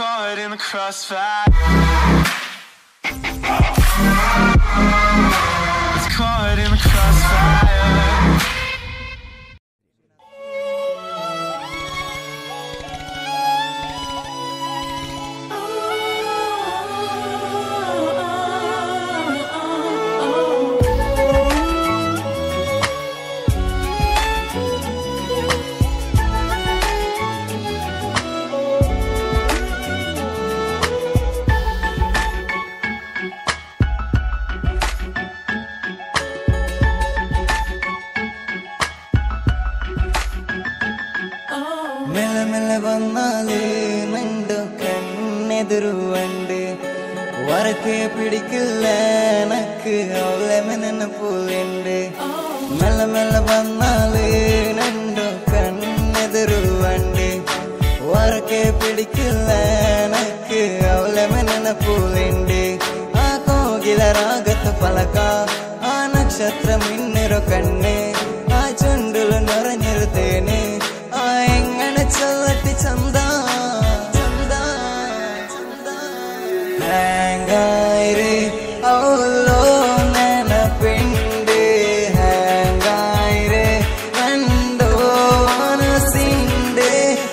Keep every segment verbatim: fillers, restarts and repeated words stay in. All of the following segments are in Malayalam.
caught in the crossfire. It's caught in the crossfire. Mele mele vannale nandu kanneduruvandu varake pidikilla nakku avle menena poolundu mele mele vannale nandu kanneduruvandu varake pidikilla nakku avle menena poolundu aa kogila ragatha palaka aa nakshatra minniro kanne aa chundulu noranjirthene Chalati chanda chanda chanda hangaire avlo nana pinde hangaire nando anasinde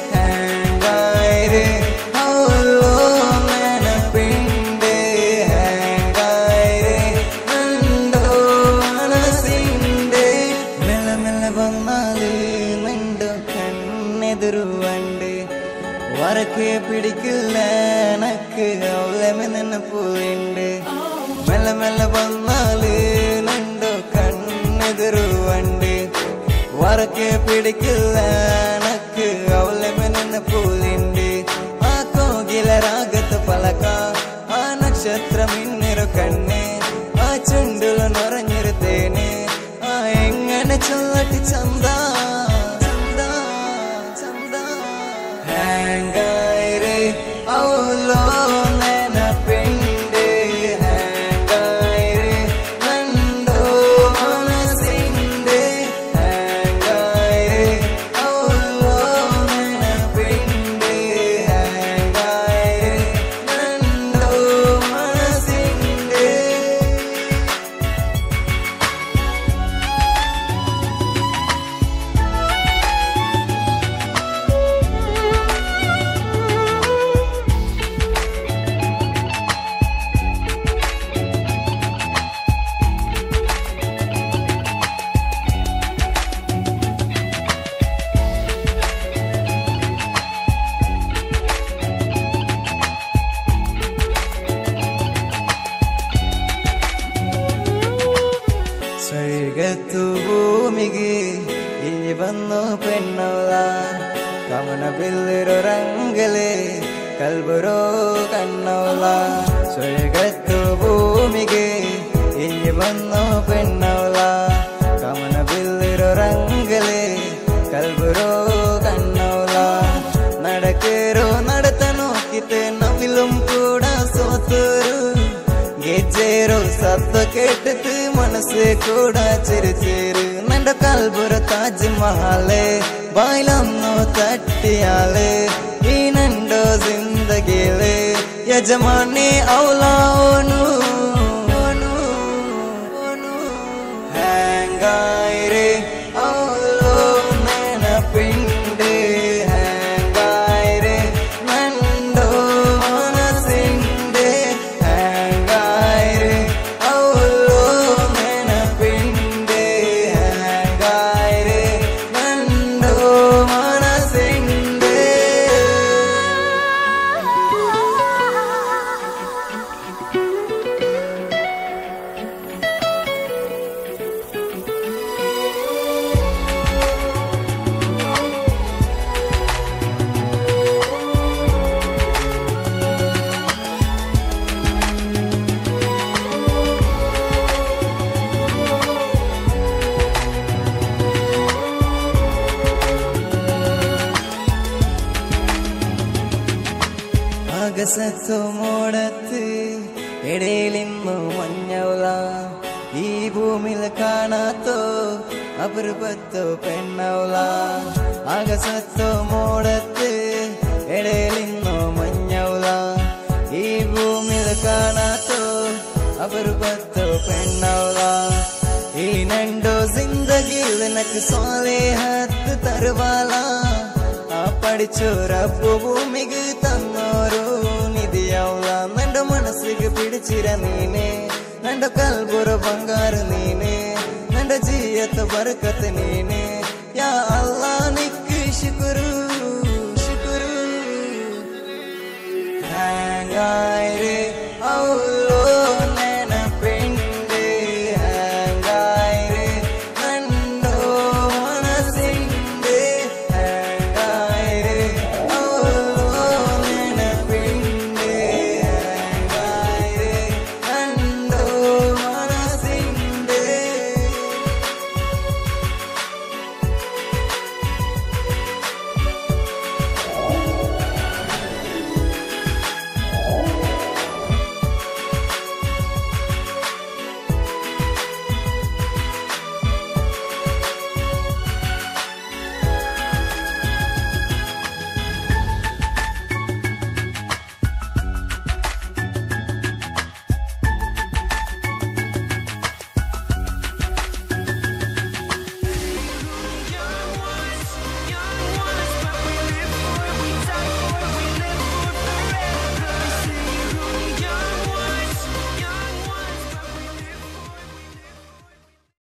hangaire avlo nana pinde hangaire nando anasinde mela mela vannale nando kanneduruvandu varake pidikilla nakku avle menena poolundu mela mela vannale nandu kanneduruvandu varake pidikilla nakku avle menena poolundu aa kogila ragatha palaka aa nakshatra minniro kanne aa chundulu noranjirthene aa engane chalati chanda hangaire avlo nana pinde hangaire nando anasinde hangaire avlo nana pinde hangaire nando anasinde Sarigatu bhumige illi vannu pennavla kamana billiro rangale kalburo kannavla sarigatu bhumige illi vannu pennavla kamana billiro rangale kalburo kannavla nadakero nadatanu kite navilum kuda soturu gejero sabda kettu manase kuda chirichiru nanda kalbura taj mahale bailanno tattiyale ee nando zindagile yajamane avla onu onu onu hangaire avlo nana pinde hangaire nando anasinde hangaire avlo nana pinde hangaire nando anasinde അകസത്തു മൂടത്ത് ഇടയിലിന്നു മഞ്ഞവള ഈ ഭൂമിയിൽ കാണാത്തോ അപൂർവത്തോ പെണ്ണവള അകസത്തു മൂടത്ത് ഇടയിലിന്നു മഞ്ഞവള കാണാത്തോ അപൂർവത്തോ പെണ്ണവളാ ഈ നണ്ടോ ജിന്ദഗിയിൽ നിനക്ക് സ്വാലിഹത്ത് തരുവാളാ ആ പഠിച്ചോ റബ്ബ് ഭൂമിക്ക് തന്നോരോ നിധിയവളാ നന്റെ മനസ്സിക്ക് പിടിച്ചിര നീനെ നന്റെ കൽബുറ ബംഗാറ് നീനെ നന്റെ ജീയത്ത് ബർക്കത്ത് നീനെ യാ അല്ലാ നിക്ക് ശുക്രു ശുക്രു Thank God